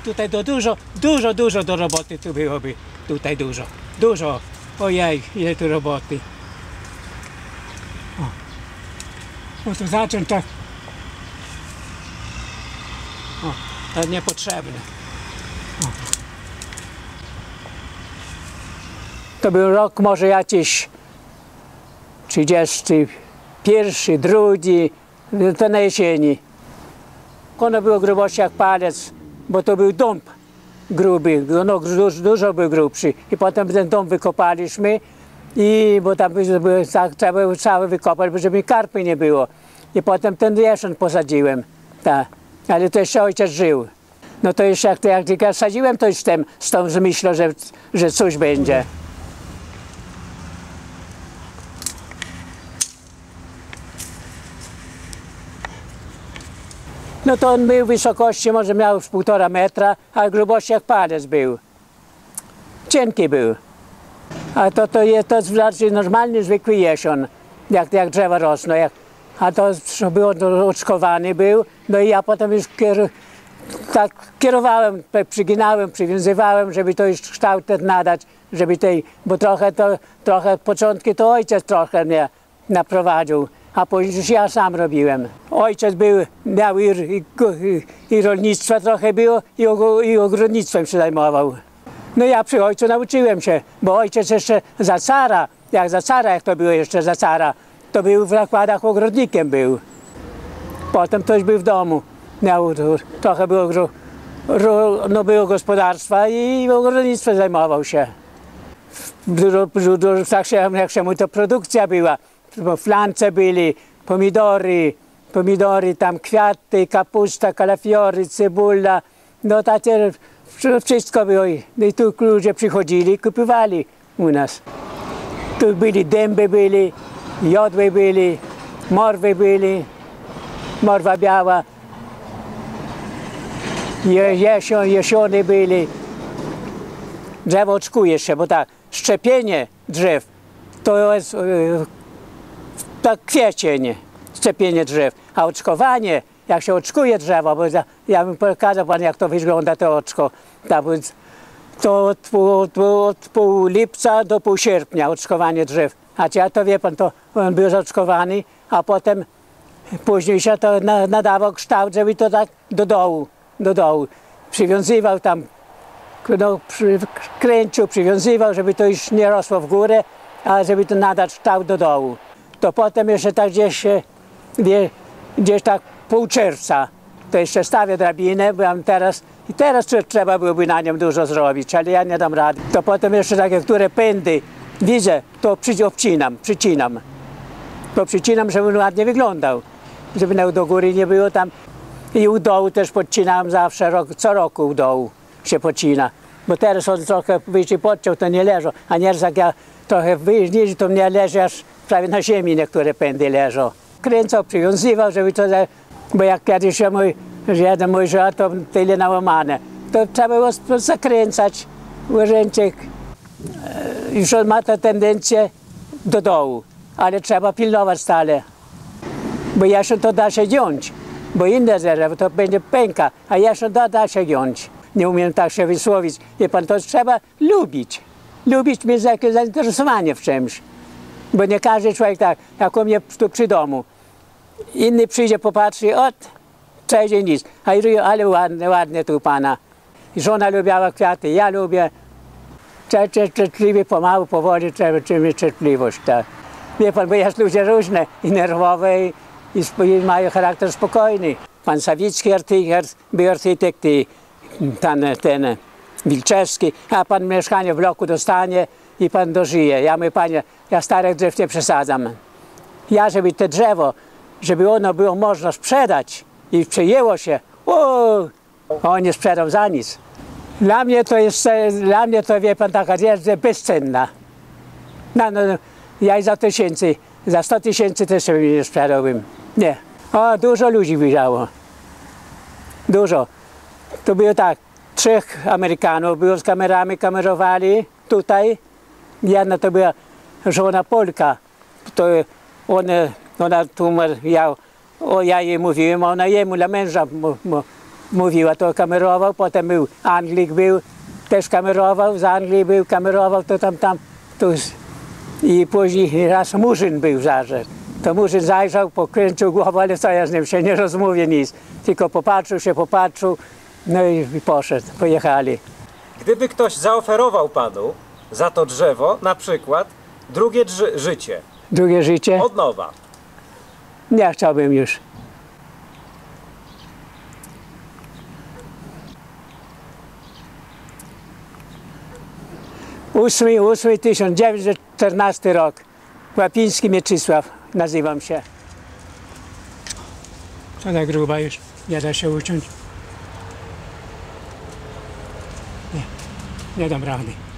tutaj dużo do roboty tu byłoby. Tutaj dużo. Ojej, ile tu roboty. O to zacząć tak. O, to niepotrzebne. O. To był rok może jakiś 31, drugi, to na jesieni. Ono było grubości jak palec, bo to był dąb gruby, no dużo był grubszy. I potem ten dąb wykopaliśmy, bo tam trzeba było cały wykopać, żeby karpy nie było. I potem ten jeszon posadziłem, tak. Ale to jeszcze ojciec żył. No to jeszcze jak ja sadziłem, to już z tą myślą, że coś będzie. No to on był w wysokości, może miał 1,5 metra, a grubości jak palec był. Cienki był. A to znaczy normalny, zwykły jesion, jak drzewa rosną. A to był oczkowany był, no i ja potem już tak kierowałem, przyginałem, przywiązywałem, żeby to już kształt nadać, żeby bo trochę początki to ojciec trochę mnie naprowadził. A później już ja sam robiłem. Ojciec miał i rolnictwa trochę było, i ogrodnictwem się zajmował. No ja przy ojcu nauczyłem się, bo ojciec jeszcze za cara, jak to było jeszcze za cara, to był w zakładach ogrodnikiem był. Potem to już był w domu. Trochę było gospodarstwa i ogrodnictwem zajmował się. Jak się mu to produkcja była. Flance byli, pomidory, tam kwiaty, kapusta, kalafiory, cebula, no takie wszystko było. I tu ludzie przychodzili, kupowali u nas. Tu byli dęby, jodły byli, morwy byli, morwa biała, jesiony byli. Drzewo oczkuje się, bo tak, szczepienie drzew to jest tak kwiecień, szczepienie drzew, a oczkowanie, jak się drzewo, bo ja bym pokazał panu, jak to wygląda to oczko, to od pół lipca do pół sierpnia oczkowanie drzew. A to wie pan, to on był oczkowany, a potem później się to nadawał kształt, żeby to tak do dołu. Przywiązywał tam, no, kręcił, przywiązywał, żeby to już nie rosło w górę, a żeby to nadać kształt do dołu. To potem jeszcze tak gdzieś tak pół czerwca, to jeszcze stawię drabinę, bo teraz trzeba byłoby na nią dużo zrobić, ale ja nie dam rady. To potem jeszcze takie, które pędy widzę, to przycinam. To przycinam, żeby ładnie wyglądał, żeby do góry nie było tam. I u dołu też podcinam zawsze, co roku u dołu się podcina. Bo teraz on trochę wyżej podciął, to nie leżą, a nieraz jak ja trochę wyżej, to mnie leży aż prawie na ziemi niektóre pędy leżą. Kręcał, przywiązywał, żeby to, bo jak kiedyś jeden mój żart, to tyle nałamane. To trzeba było zakręcać łażęczek. Już on ma tę tendencję do dołu, ale trzeba pilnować stale. Bo jeszcze to da się giąć, bo inne drzewo to będzie pęka, a jeszcze da się giąć. Nie umiem tak się wysłowić. Wie pan, to trzeba lubić. Mieć jakieś zainteresowanie w czymś. Bo nie każdy człowiek tak, jak u mnie tu przy domu. Inny przyjdzie, popatrzy, przejdzie nic. A i ale ładnie tu pana. Żona lubiała kwiaty, ja lubię. Cierpliwie, pomału, powoli, trzeba mieć cierpliwość. Tak. Wie pan, bo jest ludzie różne i nerwowe i mają charakter spokojny. Pan Sawicki był architekt i ten Wilczewski, a pan mieszkanie w bloku dostanie i pan dożyje. Ja mówię, panie, ja starych drzew nie przesadzam. Ja, żeby te drzewo, żeby ono było można sprzedać i przejęło się, on nie sprzedał za nic. Dla mnie to wie pan, taka rzecz bezcenna. Ja i za 100 tysięcy też sobie nie sprzedałbym. Nie. Dużo ludzi widziało. Dużo. To było tak, 3 Amerykanów było z kamerami, kamerowali tutaj. Jedna to była żona Polka. To ona tu, ja jej mówiłem, ona jemu dla męża mówiła, to kamerował, potem był Anglik, też kamerował, z Anglii był, kamerował, to tam, i później raz Murzyn był zawsze. To Murzyn zajrzał, pokręcił głową, ale co ja z nim się nie rozmówię nic, tylko popatrzył, no i poszedł, pojechali. Gdyby ktoś zaoferował panu za to drzewo na przykład drugie życie, Drugie życie? od nowa, Nie chciałbym już. Ósmy 1914 rok. Łapiński Mieczysław nazywam się. Co tak gruba już? Nie da się uciąć. Nie dam rady.